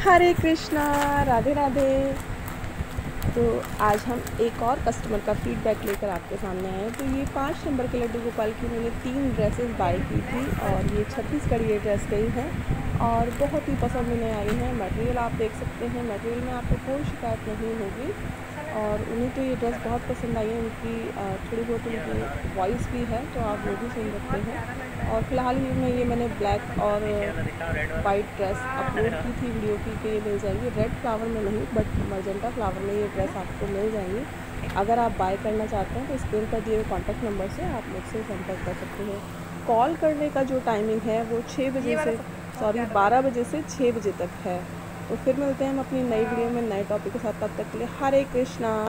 हरे कृष्णा, राधे राधे। तो आज हम एक और कस्टमर का फीडबैक लेकर आपके सामने आए हैं। तो ये 5 नंबर के लड्डू गोपाल की मैंने 3 ड्रेसेस बाय की थी और ये छत्तीसगढ़ी ये ड्रेस गई है और बहुत ही पसंद उन्हें आई है। मटेरियल आप देख सकते हैं, मटेरियल में आपको कोई शिकायत नहीं होगी और उन्हें तो ये ड्रेस बहुत पसंद आई है। उनकी थोड़ी बहुत उनकी वॉइस भी है तो आप वो भी सुन सकते हैं। और फ़िलहाल ही में ये मैंने ब्लैक और वाइट ड्रेस अपलोड की थी वीडियो की कि ये मिल जाएगी। रेड फ्लावर में नहीं बट मजेंटा फ्लावर में ये ड्रेस आपको मिल जाएंगी। अगर आप बाय करना चाहते हैं तो स्क्रीन पर दिए हुए कॉन्टैक्ट नंबर से आप मुझसे संपर्क कर सकते हैं। कॉल करने का जो टाइमिंग है वो 12 बजे से 6 बजे तक है। तो फिर मिलते हैं हम अपनी नई वीडियो में नए टॉपिक के साथ। तब तक के लिए हरे कृष्णा।